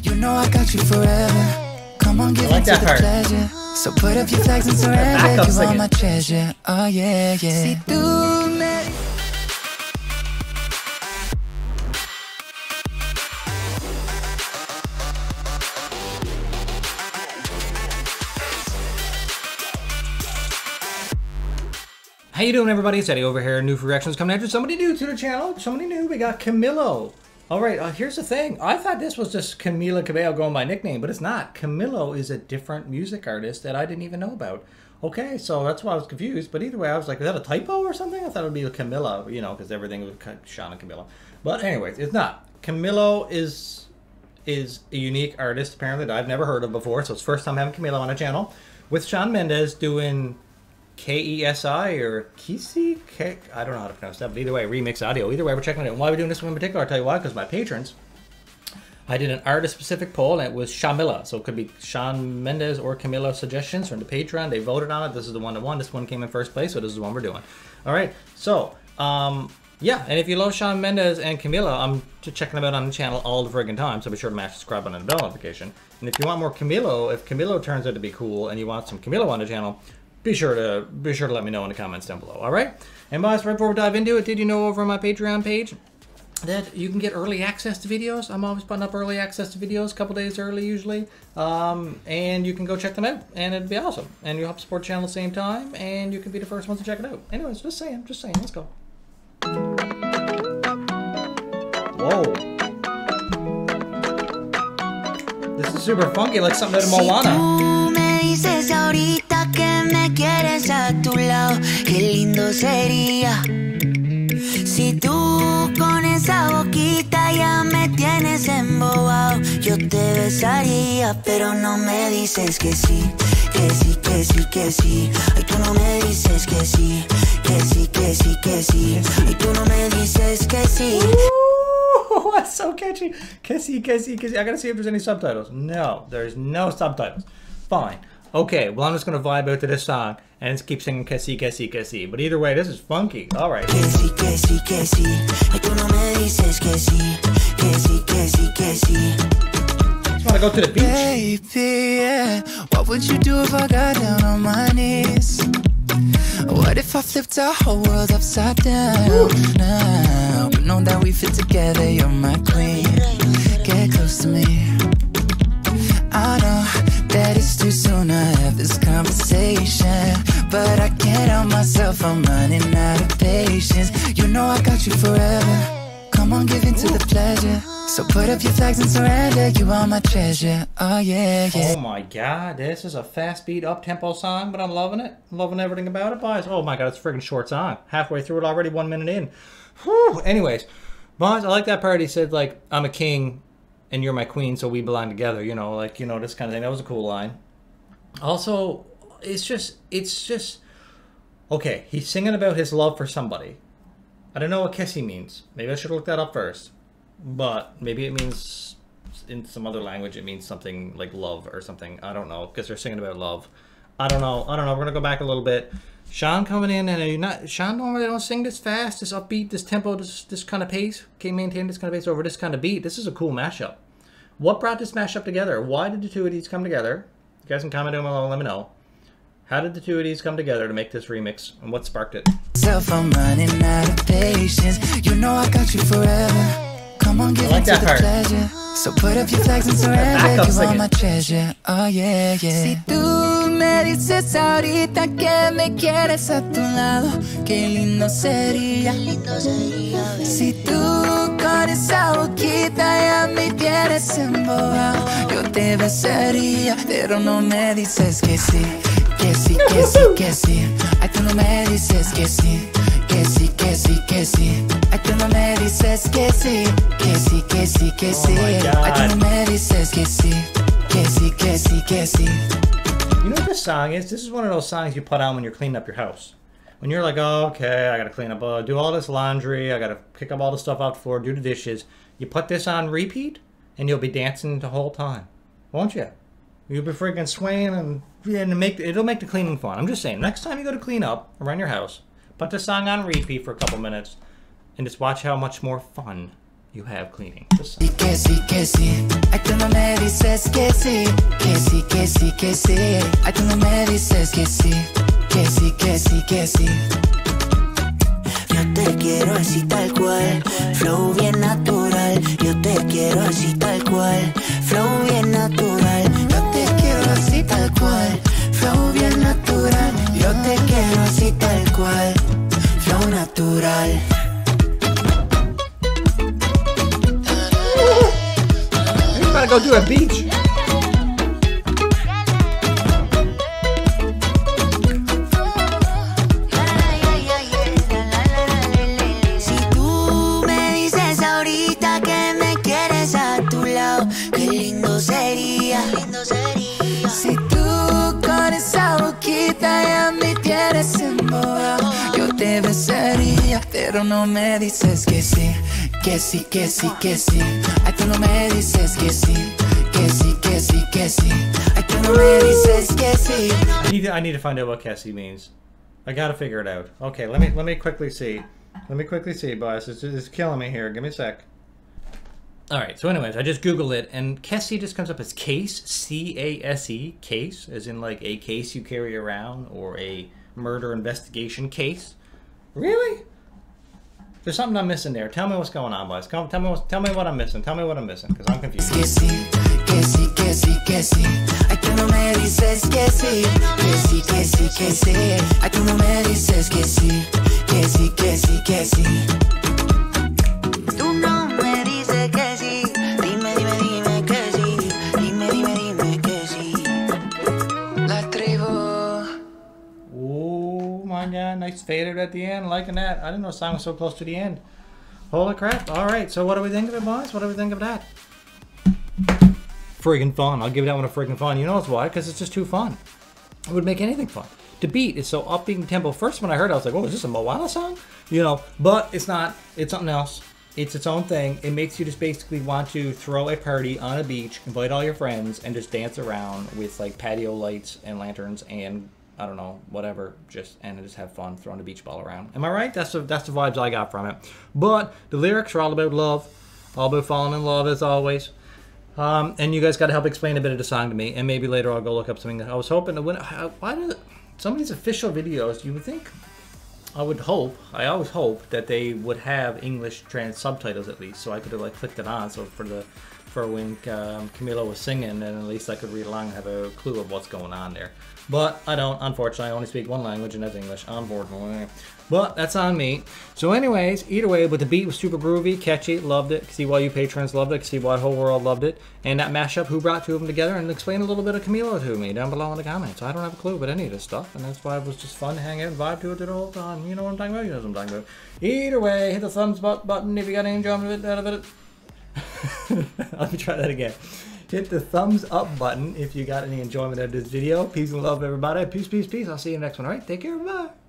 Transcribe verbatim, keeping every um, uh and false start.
You know I got you forever. Come on, give like into that the part. pleasure. So put up your flags and surrender. You are my treasure. Oh yeah, yeah. Si tú me... How you doing, everybody? It's Eddie over here. New for reactions coming after somebody new to the channel. Somebody new. We got Camilo. All right. Uh, here's the thing. I thought this was just Camilo Cabello going by nickname, but it's not. Camilo is a different music artist that I didn't even know about. Okay, so that's why I was confused. But either way, I was like, is that a typo or something? I thought it would be Camilo, you know, because everything was Shawn and Camilo. But anyways, it's not. Camilo is is a unique artist apparently that I've never heard of before. So it's first time having Camilo on a channel with Shawn Mendes doing K E S I or K E S I? K I don't know how to pronounce that, but either way, remix audio. Either way, we're checking it out. And why are we doing this one in particular? I'll tell you why, because my patrons, I did an artist-specific poll, and it was Shamila. So it could be Shawn Mendes or Camilo suggestions from the Patreon. They voted on it. This is the one that won. This one came in first place, so this is the one we're doing. All right, so, um, yeah, and if you love Shawn Mendes and Camilo, I'm checking them out on the channel all the friggin' time, so be sure to mash subscribe button and the bell notification. And if you want more Camilo, if Camilo turns out to be cool and you want some Camilo on the channel, Be sure to be sure to let me know in the comments down below. All right, and boys, right before we dive into it, did you know over on my Patreon page that you can get early access to videos? I'm always putting up early access to videos, a couple days early usually, um, and you can go check them out, and it'd be awesome. And you help support the channel at the same time, and you can be the first ones to check it out. Anyways, just saying, just saying. Let's go. Whoa. This is super funky, like something out of Moana. Dices ahorita que me quieres a tu lado, qué lindo sería si tú con esa boquita ya me tienes embobado. Yo te besaría, pero no me dices que sí, que sí, que sí, que sí. Ay, tú no me dices que sí, que sí, que sí, que sí. Ay, tú no me dices que sí. Ooh, that's so catchy. Kissy, kissy, kissy. I gotta see if there's any subtitles. No, there's no subtitles. Fine. Okay, well, I'm just going to vibe out to this song and just keep singing KESI, KESI, KESI. But either way, this is funky. All right. KESI, KESI, KESI. Ay, tú no me dices que sí. KESI, KESI, KESI. Just want to go to the beach. Baby, yeah. What would you do if I got down on my knees? What if I flipped our whole world upside down? Woo. Now, but know that we fit together, you're my queen. Get close to me. I know that it's too soon to have this conversation, but I can't help myself, I'm running out of patience. You know I got you forever. Come on, give in to the pleasure. So put up your flags and surrender. You are my treasure. Oh yeah, yeah. Oh my god, this is a fast beat, up-tempo song, but I'm loving it. I'm loving everything about it, boys. Oh my god, it's a friggin' short song. Halfway through it already, one minute in. Whew. Anyways, boys, I like that part. He said, like, I'm a king and you're my queen, so we belong together, you know, like, you know, this kind of thing. That was a cool line. Also, it's just, it's just, okay, he's singing about his love for somebody. I don't know what KESI means. Maybe I should look that up first. But maybe it means, in some other language, it means something like love or something. I don't know, because they're singing about love. I don't know, I don't know, we're going to go back a little bit. Shawn coming in, and you're not, Shawn normally don't sing this fast, this upbeat, this tempo, this this kind of pace. Can maintain this kind of pace over this kind of beat. This is a cool mashup. What brought this mashup together? Why did the two of these come together? You guys can comment down below and let me know. How did the two of these come together to make this remix, and what sparked it? Self, I'm running out of patience. You know I got you forever. Come on, give like into that the part. pleasure. So put up your flags and surrender. You are my treasure. Oh yeah, yeah. Si tú me dices ahorita que me quieres a tu lado, qué lindo sería. Si tú con esa boquita ya me tienes embobado, yo te besaría, pero no me dices que sí, que sí, que sí, que sí. Ay, tú no me dices que sí. Que sí, que sí, que sí. Ay, tú no me dices que sí. Que sí, que sí, que sí. Ay, tú no me dices que sí. Que sí, que sí, que sí. You know what this song is? This is one of those songs you put on when you're cleaning up your house. When you're like, oh, okay, I gotta clean up, uh, do all this laundry, I gotta pick up all the stuff out the floor, do the dishes. You put this on repeat, and you'll be dancing the whole time, won't you? You'll be freaking swaying, and, and make it'll make the cleaning fun. I'm just saying, next time you go to clean up around your house, put the song on repeat for a couple minutes, and just watch how much more fun you you have cleaning. Y que sí, que sí, ay tú no me dices que sí, que sí, que sí, que sí, ay tú no me dices que sí, que sí, que sí, que sí. Yo te quiero así tal cual, flow bien natural. Yo te quiero así tal cual, flow bien natural. Yo te quiero así tal cual, flow bien natural. Yo te quiero así tal cual, flow natural. You gotta go to a beach. Si tú me dices ahorita que me quieres a tu lado, qué lindo sería, lindo sería. Si tú con esa boquita ya me tienes embobado, yo te besaría, pero no me dices que sí, que sí, que sí, que sí. Ay, tú no me dices que sí, que sí, que sí, que sí. Ay, tú no me dices que sí. I need to, I need to find out what K E S I means. I gotta figure it out. Okay, let me let me quickly see. Let me quickly see, boss. It's, it's killing me here. Give me a sec. All right. So, anyways, I just Googled it, and K E S I just comes up as case, C A S E, case, as in like a case you carry around or a murder investigation case. Really? There's something I'm missing there. Tell me what's going on, boys. Come, tell me what, tell me what I'm missing. Tell me what I'm missing, because I'm confused. Que sí, que sí, que sí, que sí. Ay, tú no me dices que sí, que sí, que sí, que sí. Ay, tú no me dices que sí, que sí, que sí, que sí. Tú no me dices que sí, dime, dime, dime que sí, dime, dime, dime que sí. La tribu. Oh my god, nice faded at the end. Liking that. I didn't know the song was so close to the end. Holy crap. Alright, so what do we think of it, boys? What do we think of that? Friggin' fun. I'll give that one a friggin' fun. You know why? Because it's just too fun. It would make anything fun. The beat is so upbeat and tempo. First, when I heard it, I was like, oh, is this a Moana song? You know, but it's not. It's something else. It's its own thing. It makes you just basically want to throw a party on a beach, invite all your friends, and just dance around with like patio lights and lanterns and I don't know, whatever, just and just have fun throwing a beach ball around. Am I right? That's the that's the vibes I got from it. But the lyrics are all about love, all about falling in love as always. Um, and you guys got to help explain a bit of the song to me, and maybe later I'll go look up something that I was hoping to win. Why do some of these official videos? You would think, I would hope, I always hope that they would have English trans subtitles at least, so I could have like clicked it on. So for the for when um, Camilo was singing, and at least I could read along and have a clue of what's going on there. But I don't, unfortunately. I only speak one language, and that's English, unfortunately. But that's on me. So anyways, either way, but the beat was super groovy, catchy, loved it. See why you patrons loved it, see why the whole world loved it. And that mashup, who brought two of them together, and explain a little bit of Camilo to me down below in the comments. I don't have a clue about any of this stuff, and that's why it was just fun to hang out and vibe to it the whole time. You know what I'm talking about? You know what I'm talking about. Either way, hit the thumbs up button if you got any enjoyment out of it. Let me try that again. Hit the thumbs up button if you got any enjoyment out of this video. Peace and love, everybody. Peace, peace, peace. I'll see you in the next one. All right, take care. Bye.